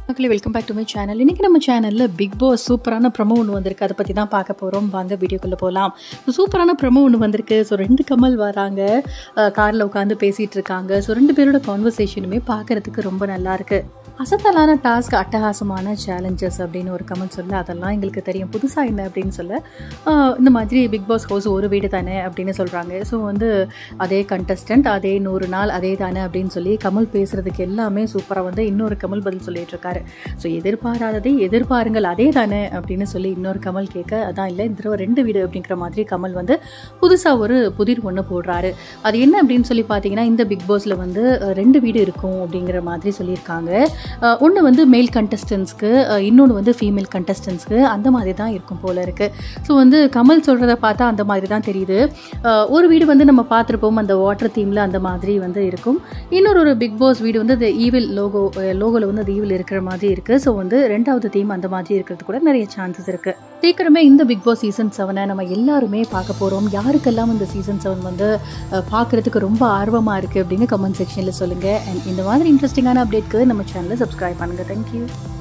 மக்களே welcome back to my channel. இன்றைக்கி நம்ம சேனலில் பிக் பாஸ் சூப்பரான ப்ரமோ ஒன்று வந்திருக்கு. அதை பற்றி தான் பார்க்க போகிறோம். வாங்க வீடியோக்குள்ளே போகலாம். சூப்பரான ப்ரமோ ஒன்று வந்திருக்கு. ஸோ 2 கமல் வராங்க, காரில் உட்காந்து பேசிகிட்டு இருக்காங்க. ஸோ 2 பேரோட கான்வர்சேஷனுமே பார்க்குறதுக்கு ரொம்ப நல்லாயிருக்கு. அசத்தலான டாஸ்க், அட்டகாசமான சேலஞ்சஸ் அப்படின்னு ஒரு கமெண்ட் சொல்ல, அதெல்லாம் எங்களுக்கு தெரியும், புதுசாக என்ன அப்படின்னு சொல்ல, இந்த மாதிரி பிக் பாஸ் ஹவுஸ் ஒரு வீடு தானே அப்படின்னு சொல்கிறாங்க. ஸோ அதே கண்டஸ்டன்ட், அதே 100 நாள் அதே தானே அப்படின்னு சொல்லி கமல் பேசுகிறதுக்கு எல்லாமே சூப்பராக இன்னொரு கமல் பதில் சொல்லிட்டு இருக்காரு. ஸோ எதிர்பாராததை எதிர்பாருங்கள் அதே தானே அப்படின்னு சொல்லி இன்னொரு கமல் கேட்க, அதான் இல்லை இந்த தடவை 2 வீடு அப்படிங்கிற மாதிரி கமல் புதுசாக ஒரு புதிர் ஒன்று போடுறாரு. அது என்ன அப்படின்னு சொல்லி பார்த்தீங்கன்னா, இந்த பிக் பாஸில் 2 வீடு இருக்கும் அப்படிங்கிற மாதிரி சொல்லியிருக்காங்க. ஒன்று மேல் கண்டஸ்டன்ஸ்க்கு, இன்னொன்று ஃபீமேல் கண்டஸ்டன்ஸ்க்கு, அந்த மாதிரி தான் இருக்கும் போல இருக்குது. ஸோ கமல் சொல்கிறத பார்த்தா அந்த மாதிரி தான் தெரியுது. ஒரு வீடு நம்ம பார்த்துருப்போம், அந்த வாட்டர் தீமில் அந்த மாதிரி இருக்கும். இன்னொரு பிக் பாஸ் வீடு அந்த ஈவில் லோகோவில் அந்த ஈவில் இருக்கிற மாதிரி இருக்குது. ஸோ 2வது தீம் அந்த மாதிரி இருக்கிறது கூட நிறைய சான்சஸ் இருக்குது. சீக்கிரமே இந்த பிக் பாஸ் சீசன் 7 நம்ம எல்லாருமே பார்க்க போகிறோம். யாருக்கெல்லாம் இந்த சீசன் 7 பார்க்குறதுக்கு ரொம்ப ஆர்வமாக இருக்குது அப்படின்னு கமெண்ட் செக்ஷனில் சொல்லுங்கள். அண்ட் இந்த மாதிரி இன்ட்ரெஸ்டிங்கான அப்டேட்க்கு நம்ம சேனலை சப்ஸ்கிரைப் பண்ணுங்கள். தேங்க்யூ.